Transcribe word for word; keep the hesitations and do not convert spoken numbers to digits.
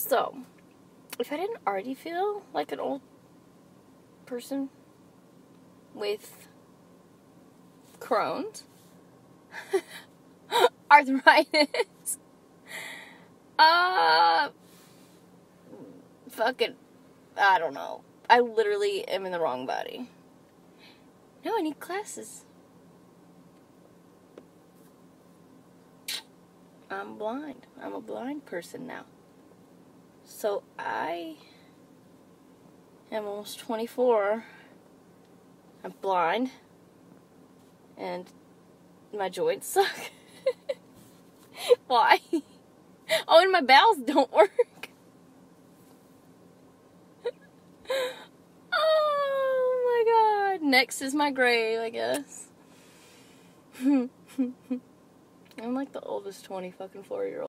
So, if I didn't already feel like an old person with Crohn's, arthritis, uh, fucking, I don't know. I literally am in the wrong body. No, I need glasses. I'm blind. I'm a blind person now. So I am almost twenty-four. I'm blind. And my joints suck. Why? Oh, and my bowels don't work. Oh my god. Next is my grave, I guess. I'm like the oldest twenty fucking four year old.